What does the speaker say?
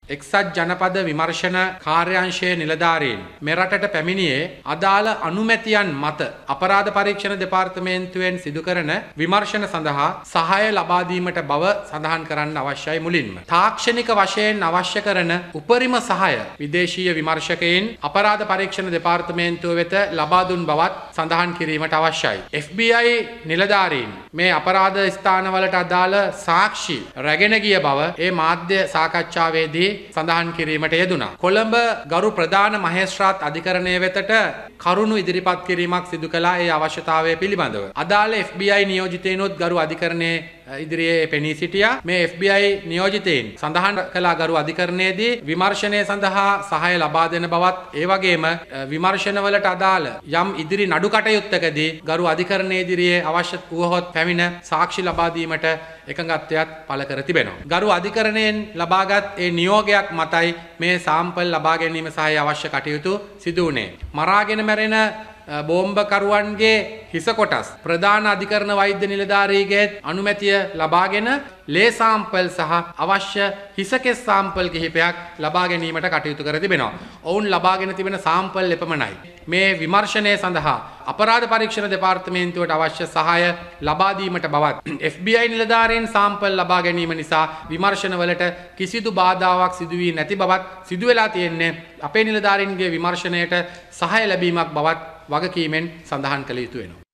එක්සත් ජනපද විමර්ශන කාර්යාංශයේ නිලධාරීන් මෙරටට පැමිණියේ අදාළ අනුමැතියන් මත අපරාධ පරීක්ෂණ දෙපාර්තමේන්තුවෙන් සිදු කරන විමර්ශන සඳහා සහාය ලබා දීමට බව සඳහන් කරන්න අවශ්‍යයි. මුලින්ම තාක්ෂණික වශයෙන් අවශ්‍ය කරන උපරිම සහාය විදේශීය විමර්ශකයින් අපරාධ පරීක්ෂණ දෙපාර්තමේන්තුව වෙත ලබා දුන් බවත් සඳහන් කිරීමට අවශ්‍යයි. FBI නිලධාරීන් මේ අපරාධ ස්ථානවලට අදාළ සාක්ෂි රැගෙන ගිය බව ඒ මාධ්‍ය සාකච්ඡාවේදී සඳහන් කිරීමට යෙදුණා. කොළඹ ගරු ප්‍රධාන මහේස්ත්‍රාත් අධිකරණය වෙතට කරුණු ඉදිරිපත් කිරීමක් සිදු කළා ඒ අවශ්‍යතාවය පිළිබඳව. අදාළ FBI නියෝජිතයිනොත් ගරු අධිකරණයේ ඉදිරියේ පෙනී සිටියා. මේ FBI නියෝජිතයින් සඳහන් කළා ගරු අධිකරණයේදී විමර්ශනය සඳහා සහාය ලබා දෙන බවත් ඒ වගේම විමර්ශනවලට අදාළ යම් ඉදිරි නඩු කටයුත්තකදී ගරු අධිකරණයේ ඉදිරියේ අවශ්‍ය වූහොත් පැමිණ සාක්ෂි ලබා දීමට එකඟත්වයක් පළ කර තිබෙනවා. ගරු අධිකරණයෙන් ලබාගත් ඒ නියෝගයක් මතයි මේ සාම්පල් ලබා ගැනීම සහ අවශ්‍ය කටයුතු සිදු වුණේ. මරාගෙන මැරෙන බෝම්බකරුවන්ගේ හිස කොටස් ප්‍රධාන අධිකරණ වෛද්‍ය නිලධාරීගේ අනුමැතිය ලබාගෙන ලේ සාම්පල් සහ අවශ්‍ය හිසකෙස් සාම්පල් කිහිපයක් ලබා ගැනීමට කටයුතු කර තිබෙනවා. ඔවුන් ලබාගෙන තිබෙන සාම්පල් එපමණයි. මේ විමර්ශනය සඳහා අපරාධ පරීක්ෂණ දෙපාර්තමේන්තුවට අවශ්‍ය සහාය ලබා දීමට බවත් FBI නිලධාරීන් සාම්පල් ලබා ගැනීම නිසා විමර්ශනවලට කිසිදු බාධාවක් සිදු වී නැති බවත් සිදු වෙලා තියෙන්නේ අපේ නිලධාරීන්ගේ විමර්ශනයට සහාය ලැබීමක් බවත් වගකීමෙන් සඳහන් කළ යුතු වෙනවා.